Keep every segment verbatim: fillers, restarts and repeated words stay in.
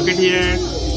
Look at here.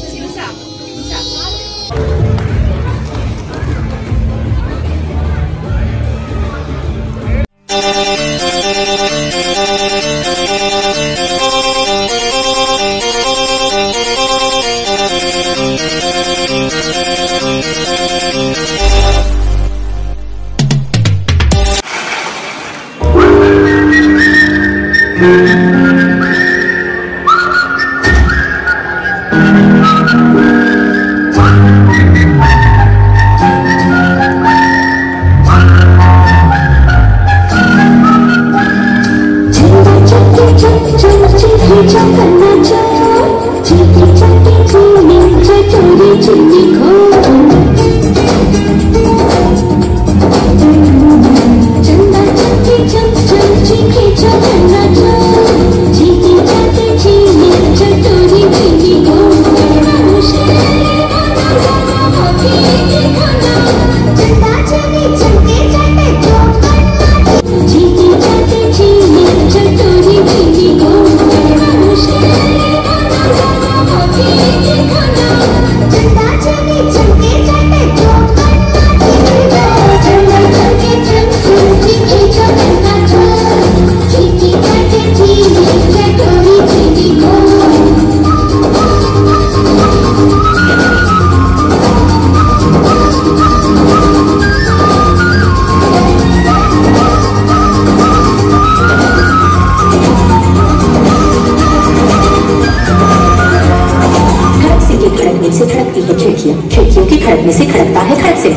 खिड़कियों की खड़कने से खड़कता है खड़क से।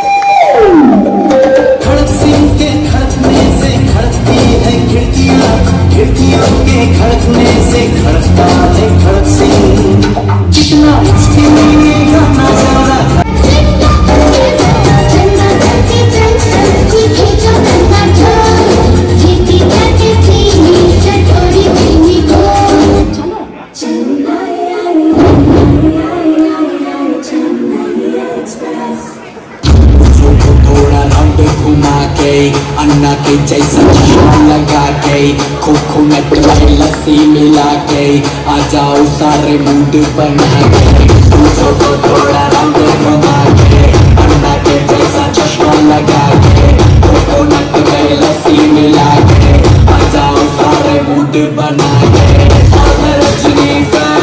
खड़क सिंह के खड़कने से खड़कती है खिड़कियां, खिड़कियों के खड़कने से खड़कता है खड़क सिंह। कितना मुश्किल ये गाना ज़रा अन्ना के जैसा चश्मा लगा के कोकोनट में लस्सी मिला के आ जाओ सारे मूड बना के दूसरों को थोड़ा रंग घुमा के अन्ना के जैसा चश्मा लगा के कोकोनट में लस्सी मिला के आ जाओ सारे मूड बना के Rajni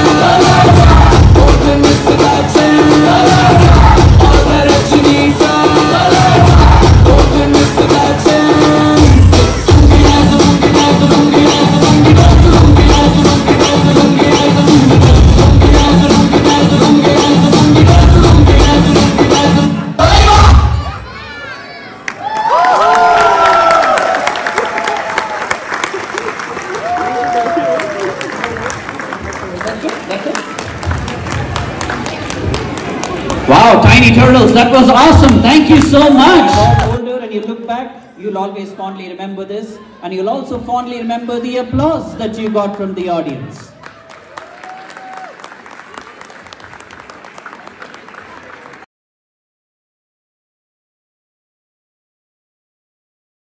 Wow, tiny turtles, that was awesome. Thank you so much. Older and you look back, you'll always fondly remember this, and you'll also fondly remember the applause that you got from the audience.